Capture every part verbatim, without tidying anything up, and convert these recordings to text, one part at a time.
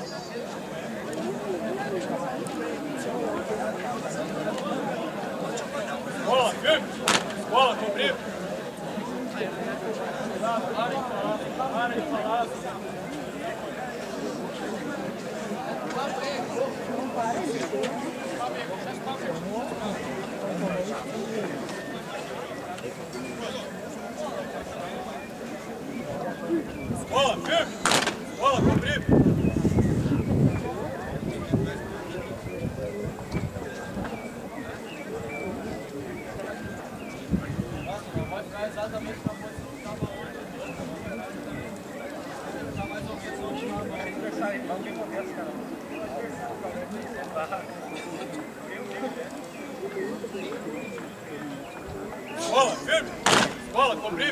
Bola, firme! Bola, cobriu! Para de falar! Bola, firme! Bola, cobriu! Vai ficar exatamente na posição que estava hoje. Está mais ou menos onde estava. É adversário, então quem começa, cara? Bola, firme! Bola, cobriu!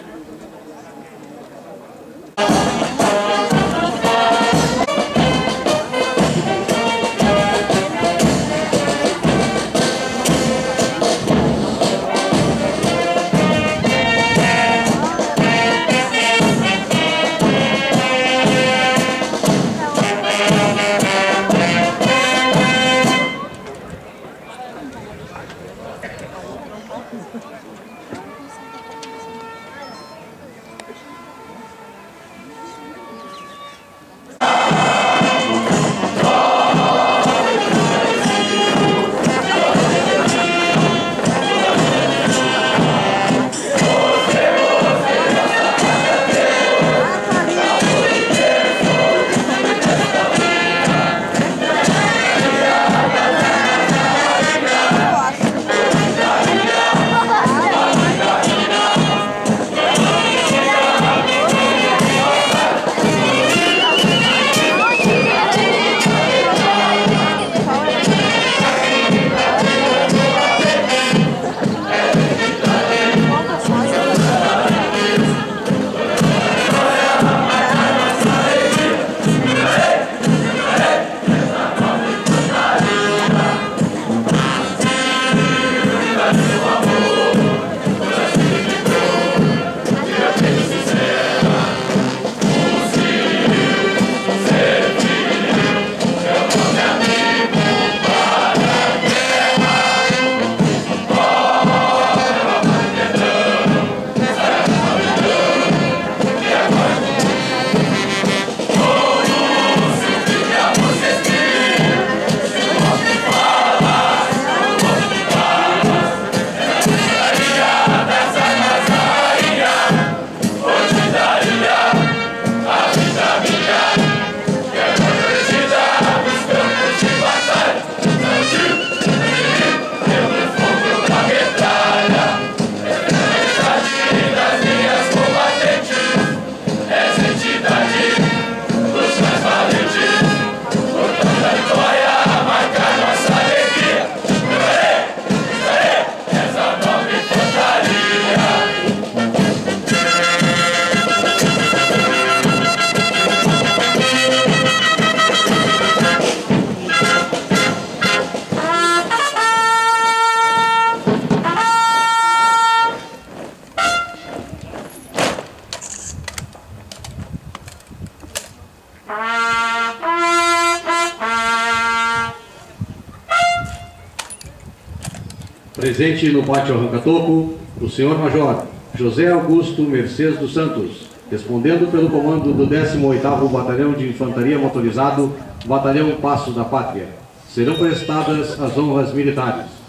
Presente no pátio Arranca-Toco, o senhor Major José Augusto Mercedes dos Santos, respondendo pelo comando do décimo oitavo Batalhão de Infantaria Motorizado, Batalhão Passos da Pátria. Serão prestadas as honras militares.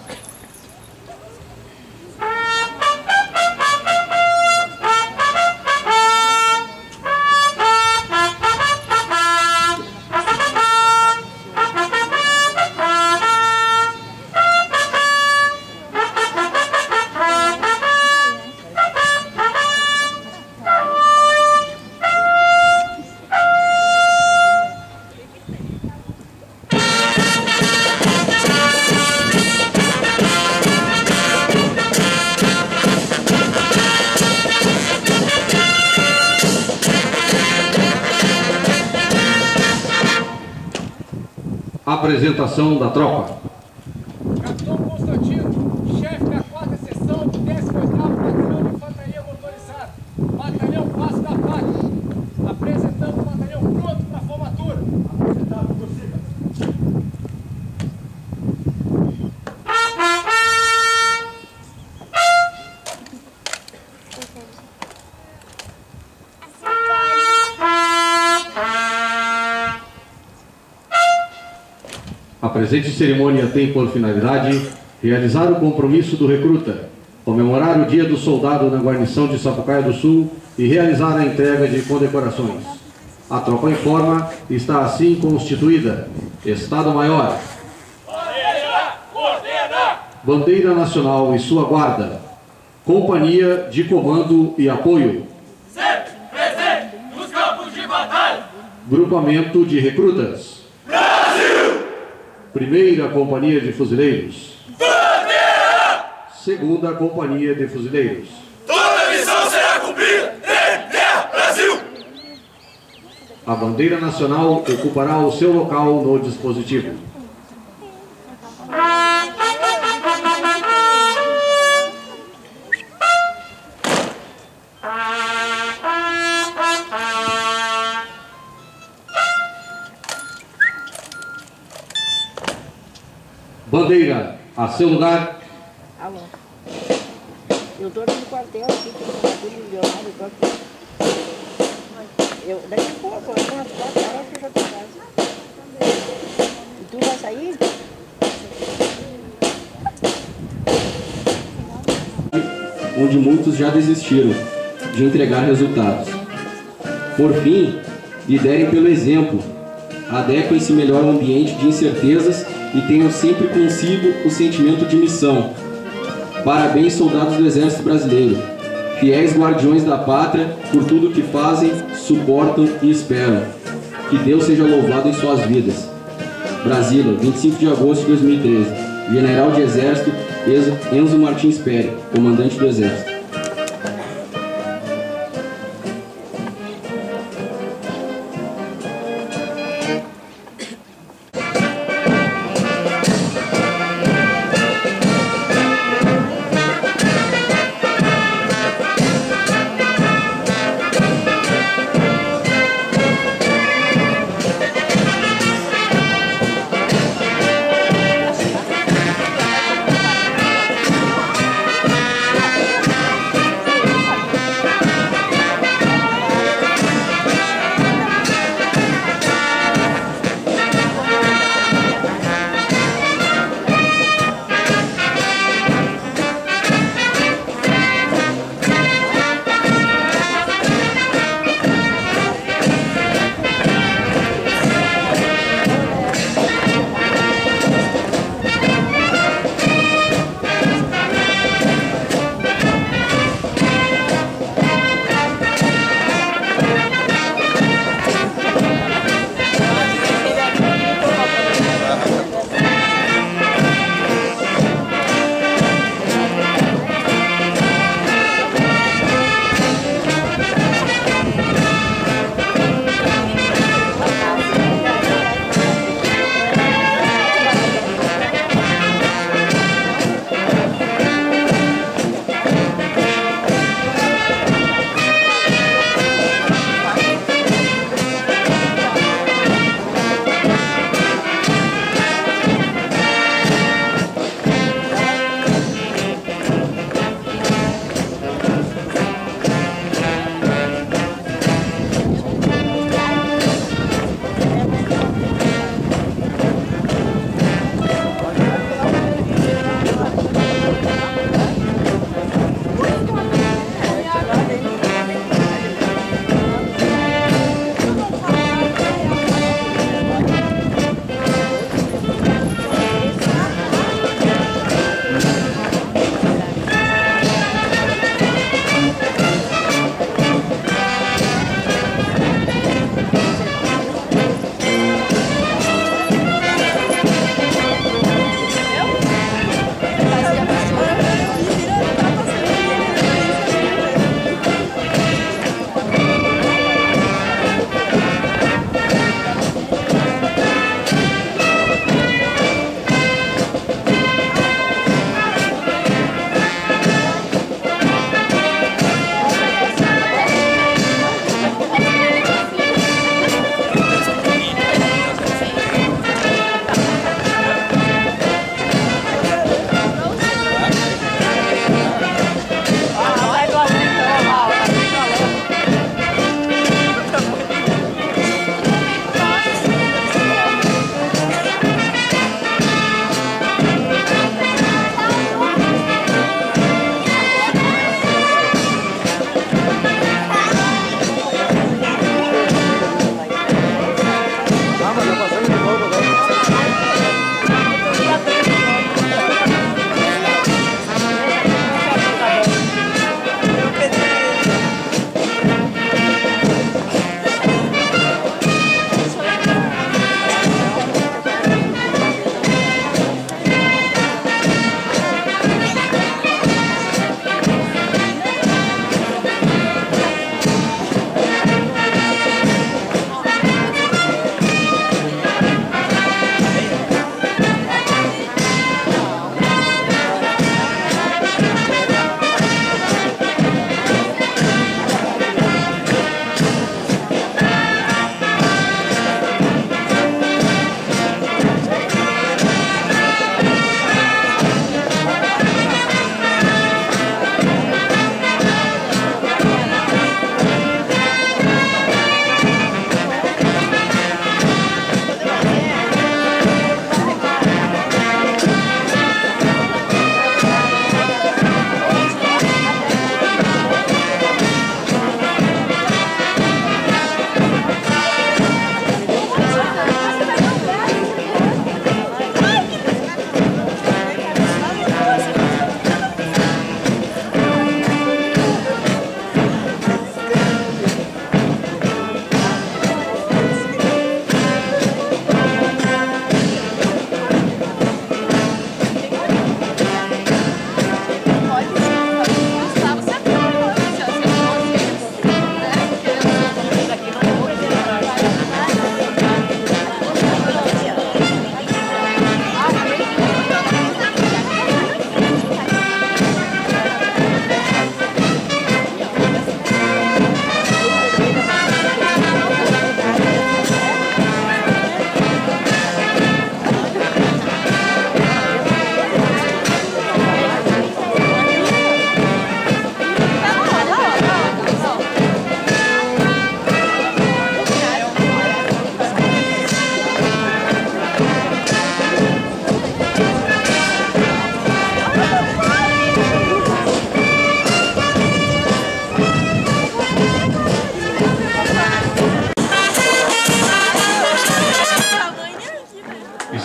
Apresentação da tropa. Capitão Constantino, chefe da quarta seção do décimo oitavo Batalhão de Infantaria Motorizada, Batalhão Passo da Pátria. Apresentando o batalhão pronto para a formatura. Apresentado por A presente cerimônia tem por finalidade realizar o compromisso do recruta, comemorar o Dia do Soldado na guarnição de Sapucaia do Sul e realizar a entrega de condecorações. A tropa em forma está assim constituída. Estado-Maior. Bandeira Nacional e sua guarda. Companhia de comando e apoio. Sempre presente nos campos de batalha. Grupamento de recrutas. Brasil! Primeira Companhia de Fuzileiros. Bandeira! Segunda Companhia de Fuzileiros. Toda missão será cumprida em terra, Brasil! A bandeira nacional ocupará o seu local no dispositivo. Bandeira, a seu lugar. Alô. Eu estou no quartel aqui, tem um bagulho milionário, eu tô aqui. Eu, daqui a pouco, eu tenho umas quatro horas que eu já estou em casa. E tu vai sair? Onde muitos já desistiram de entregar resultados. Por fim, liderem pelo exemplo, adequem-se melhor ao ambiente de incertezas e tenham sempre consigo o sentimento de missão. Parabéns, soldados do Exército Brasileiro, fiéis guardiões da pátria, por tudo que fazem, suportam e esperam. Que Deus seja louvado em suas vidas. Brasília, vinte e cinco de agosto de dois mil e treze. General de Exército Enzo Martins Pérez, comandante do Exército.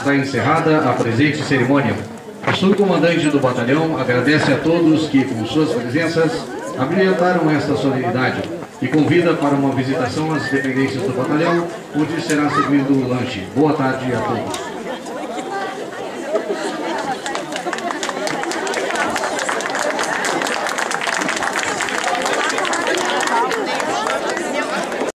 Está encerrada a presente cerimônia. O subcomandante do batalhão agradece a todos que, com suas presenças, abrilhantaram esta solenidade e convida para uma visitação às dependências do batalhão, onde será servido o lanche. Boa tarde a todos.